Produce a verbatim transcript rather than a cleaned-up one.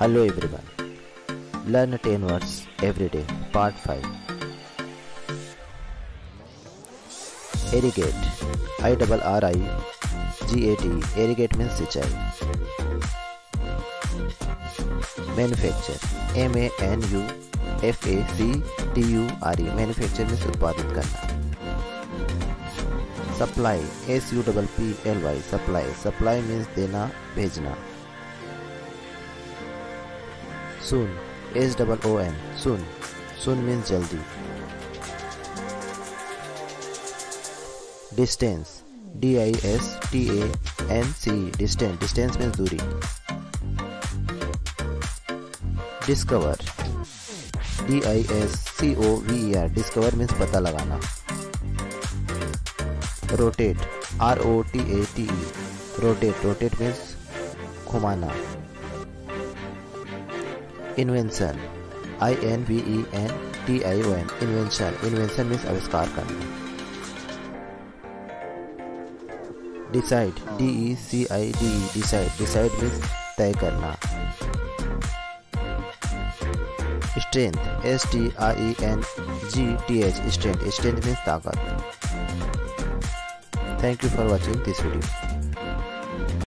Hello everyone. Learn ten words every day. Part five. Irrigate. I R R I G A T. Irrigate means सिंचाई. Manufacture. M A N U F A C T U R E. Manufacture means उत्पादित करना. Supply. S U P P L Y. Supply. Supply means देना, भेजना. Soon. S O O N. Soon. Soon means जल्दी. Distance. D I S T A N C. Distance. Distance means दूरी. Discover. D I S C O V E R. Discover means पता लगाना. Rotate. R O T A T E. Rotate. Rotate means घुमाना. Invention. I N V E N T I O N. Invention. Invention means आविष्कार करना. Decide. D E C I D E. Decide. Decide means तय करना. Strength. S T R E N G T H. Strength. Strength means ताकत. Thank you for watching this video.